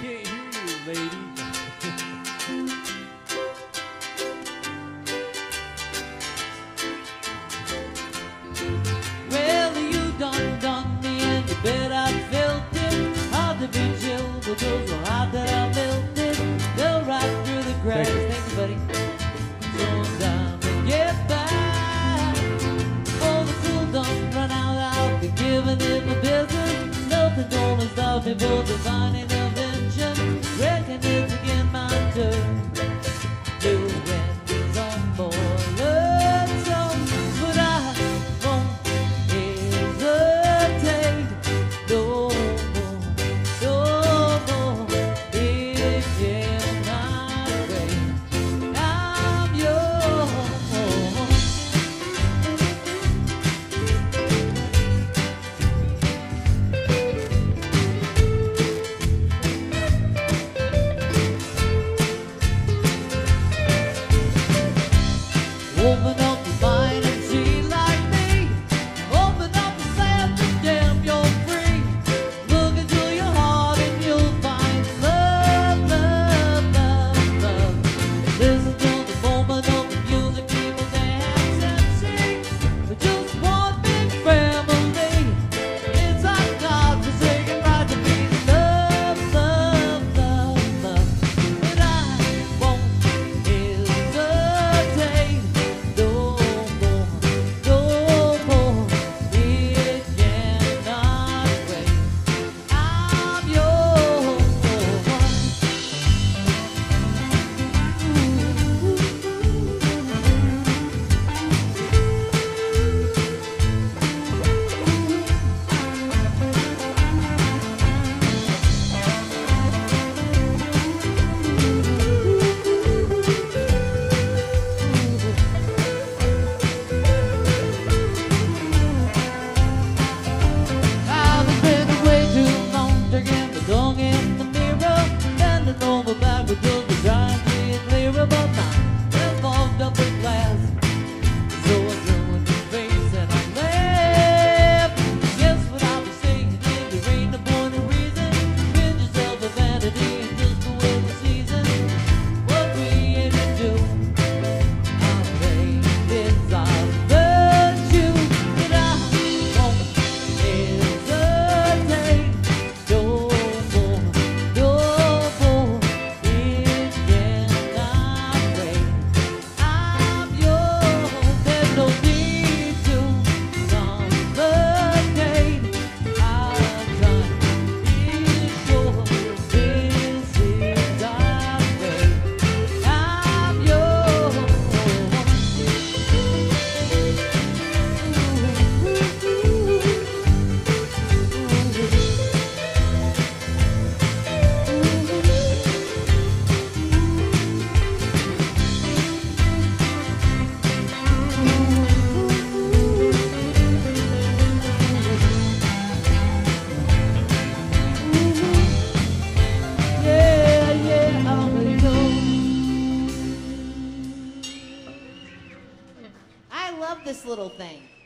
can't hear you, lady. Well, you done me and you bet I felt it. Hard to be chill, but those so hot that I melted. They'll right through the cracks. Thank you, buddy. So I'm down to get back. Oh, the cool don't run out, I'll be giving it my business. Nothing gonna stop me but divine intervention. Reckon it's again my turn. New endings on board. So, but I won't hesitate no more, no more. It cannot wait. I'm yours. Open up your mind and see like me. Open up your sense and damn you're free. Look into your heart and you'll find love, love, love, love. Listen to the moment of the music, people dance and sing. We're just one big family. It's our God-forsaken right to be love, love, love, love. But I won't hesitate. No more, no more. It cannot wait. I'm yours. I've been spending way too long drinking the tongue in the mirror, bending over backwards just to try and see it clearer, but I'm involved up in glass. So I throw in the face and I laugh. Guess what I was saying? There ain't no point in reason. Rid yourself of vanity and just go with the season. What created you? I pray this I'll hurt you, but I won't hesitate. No more, no more. It cannot wait. I'm yours. There's no need to complicate. I'll try to be sure this is our way. I'm yours. Yeah, yeah, I'm yours. I love this little thing.